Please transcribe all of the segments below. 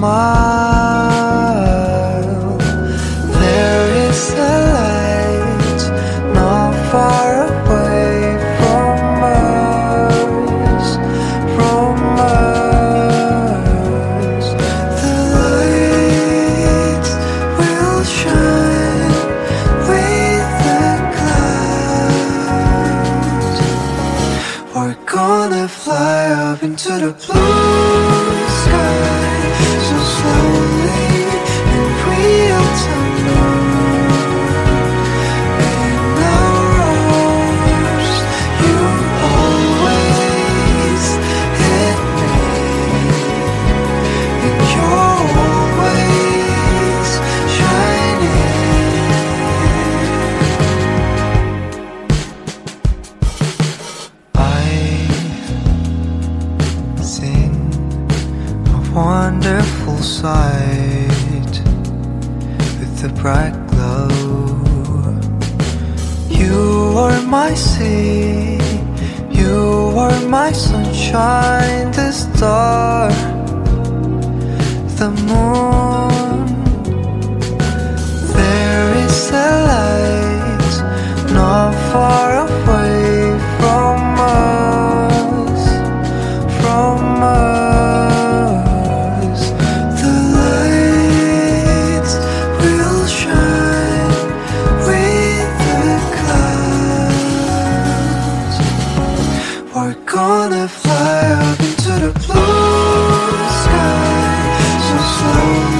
smile. There is a light not far away from us, from us. The light will shine with the clouds. We're gonna fly up into the blue sky, so slowly in real time. In our arms, you always hit me, and you're always shining. I've seen a wonderful sight with the bright glow. You are my sea, you are my sunshine, the star, the moon. There is a light not far away from us, from us. The light will shine with the clouds. We're gonna fly up into the blue sky, so slowly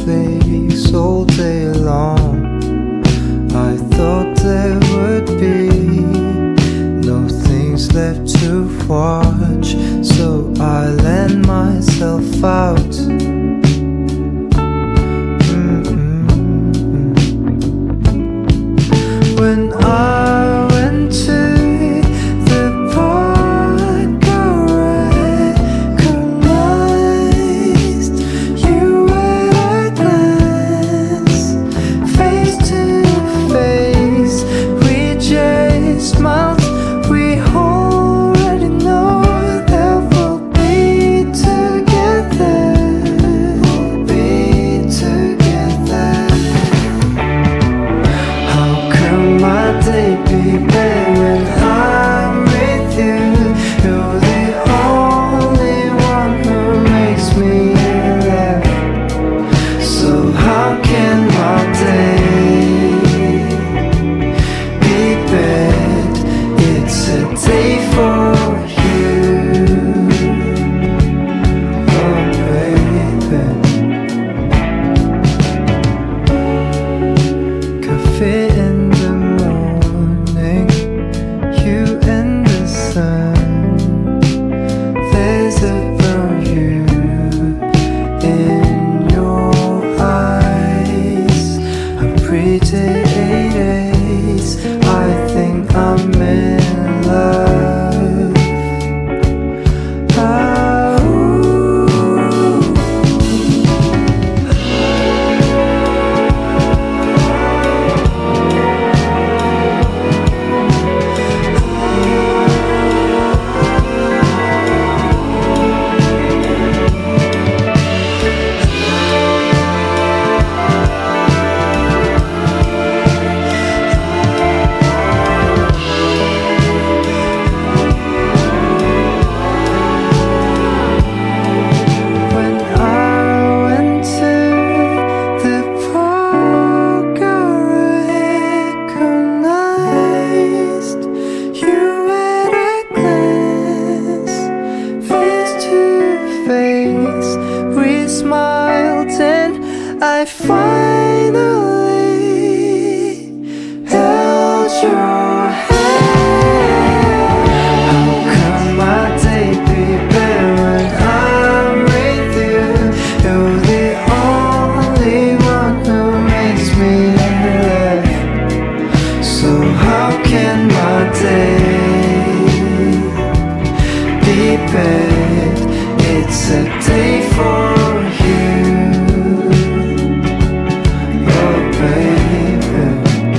snowflakes all day long. I thought there would be no things left to watch, so I lent myself out. When I went to the park, I recognized you at a glance. Face to face, we just smiled. We already know that we'll be together. We'll be together. How come my day be better when I'm with you? You're the only one who makes me laugh. So how can my day be bad? It's a day for you, oh baby. Coffee in the morning, you and the sun. There's a value in your eyes. A pretty 8 I think I'm in love. When I went to the park, I recognized you at a glance. Face to face, we smiled and I finally held your hand. How come my day be better when I'm with you? You're the only one who makes me laugh. So how can my day be bad? It's a day for you, oh baby.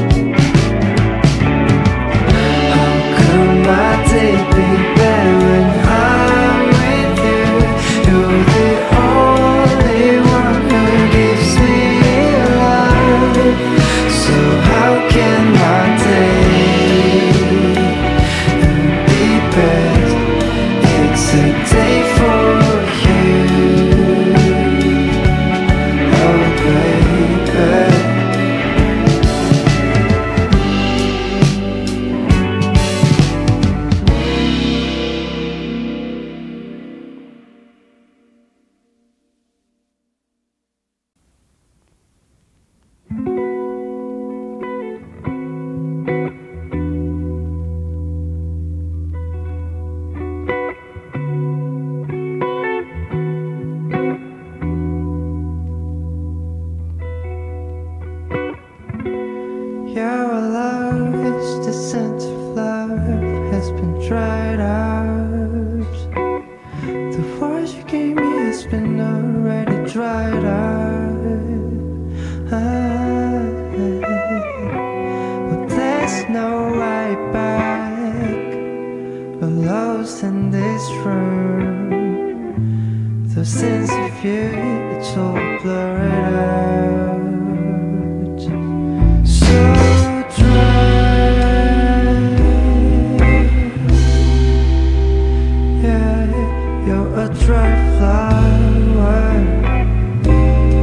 How come my day be better when I'm with you? You're the only one who gives me life. So how can my day be bad? It's a day for you, oh baby. Your love is the scent of love has been dried out. The words you gave me has been already dried out. But there's no way back. We're lost in this room. The sense of you, it's all blurred out. So dry, yeah, you're a dry flower.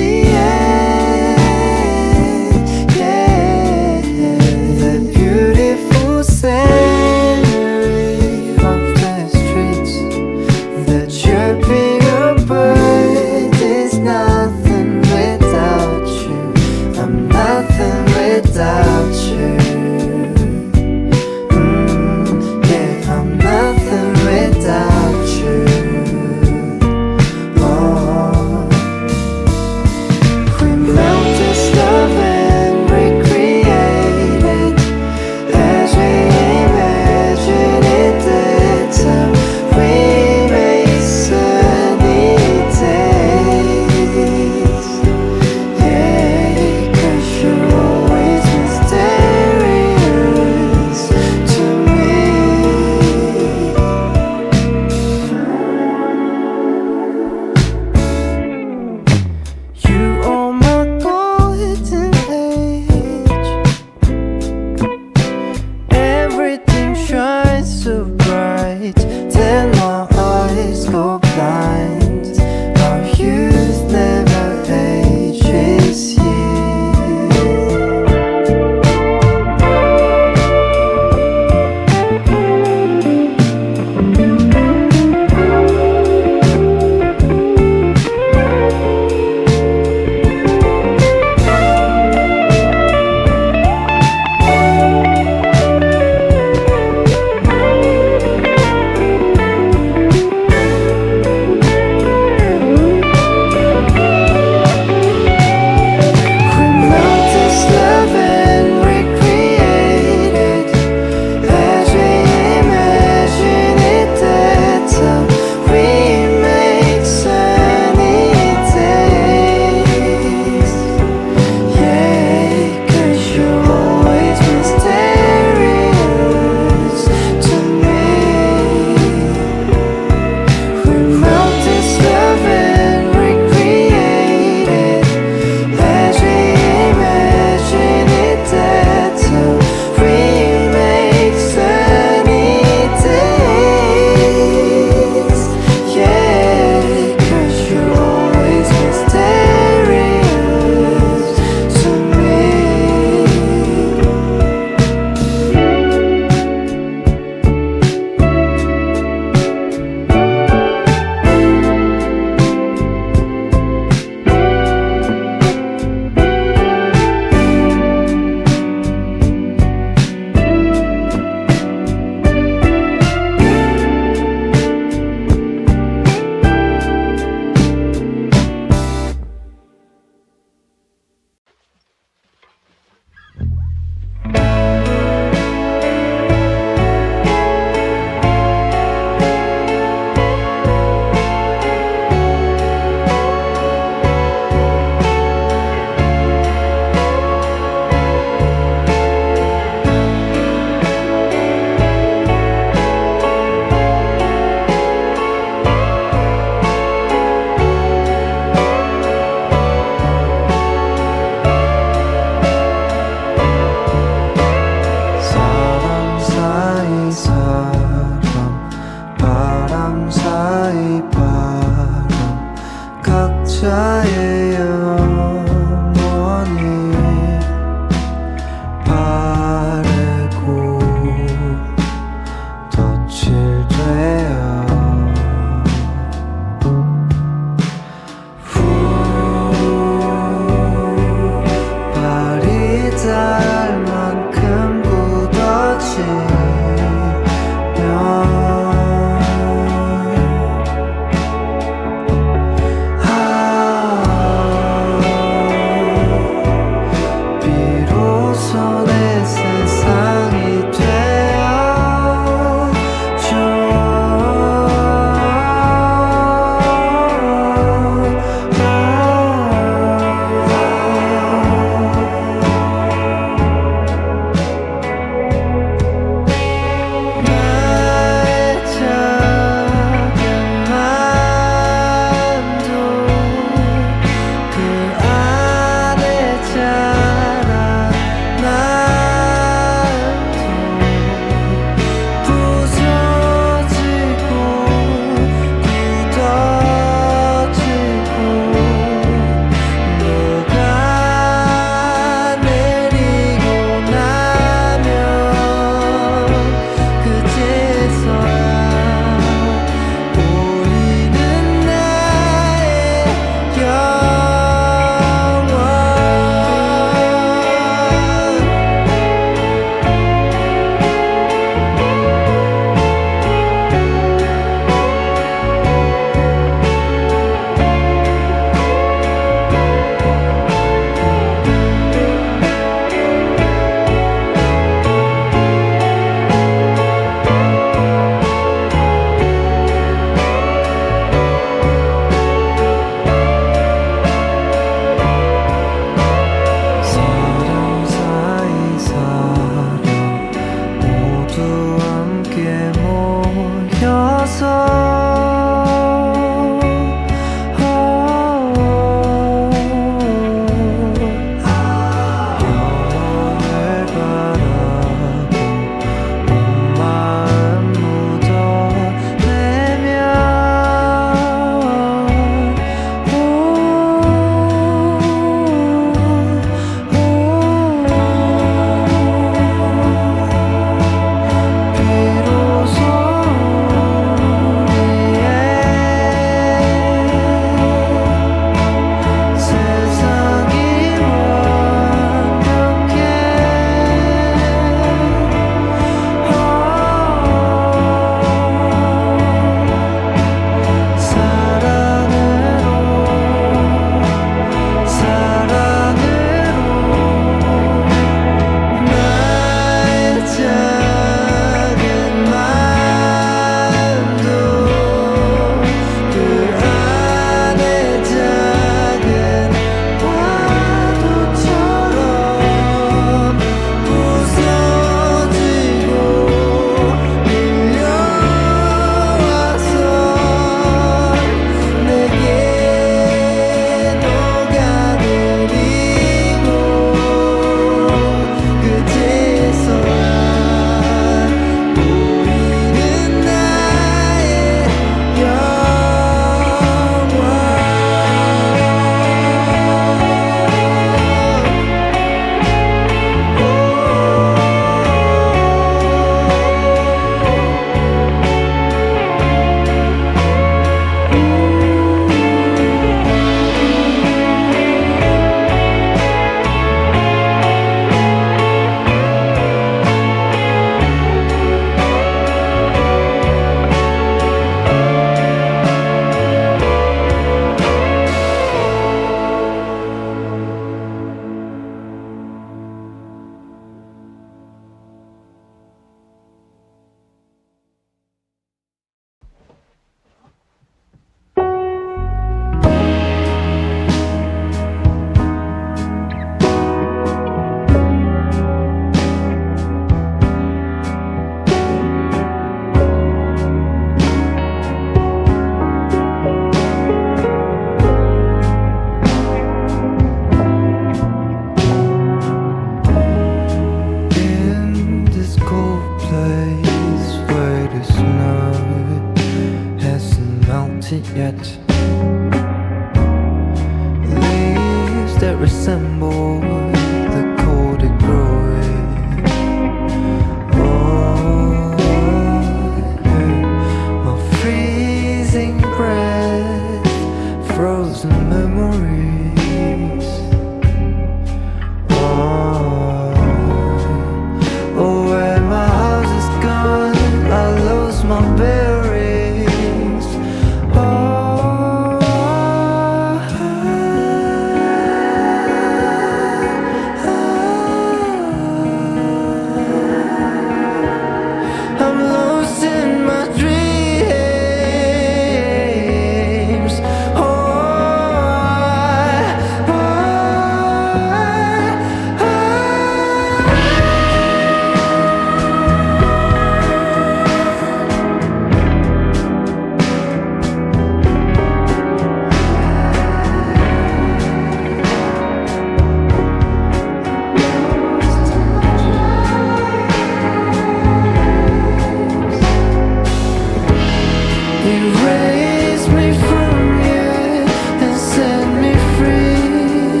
Erase me from you and set me free.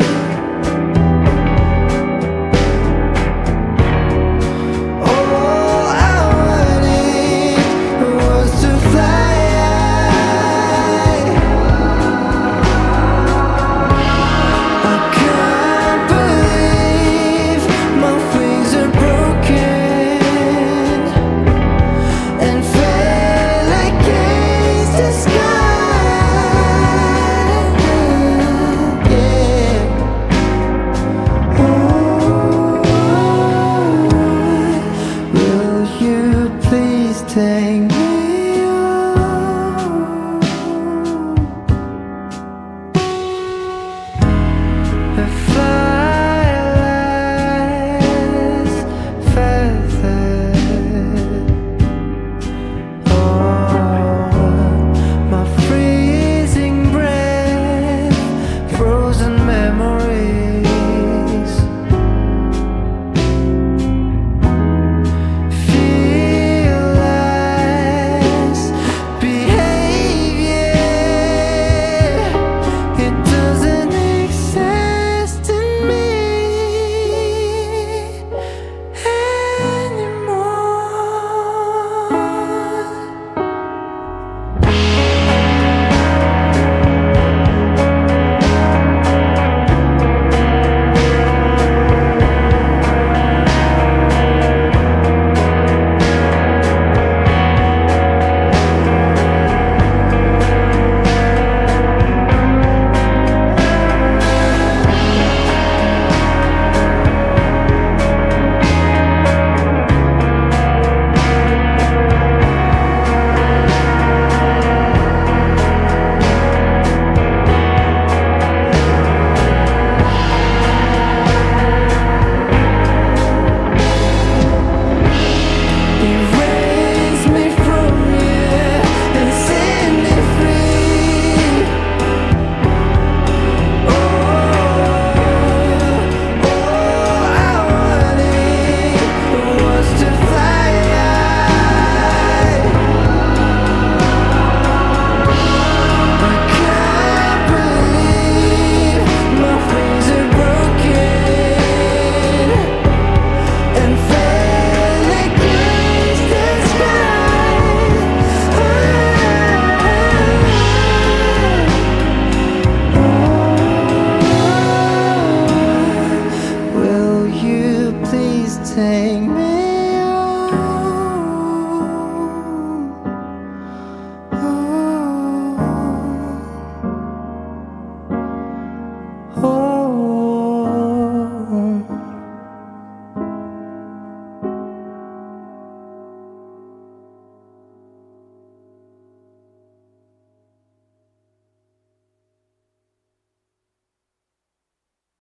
All I wanted was to fly high. I can't believe my wings are broken and fell against the sky. Yeah. Will you please take me home? A fireless feather. My freezing breath, frozen memories, fearless behavior. It doesn't exist in me anymore. Erase me from you and set me free. All I wanted was to fly high. I can't believe my wings are broken and fell against the sky. Will you please take me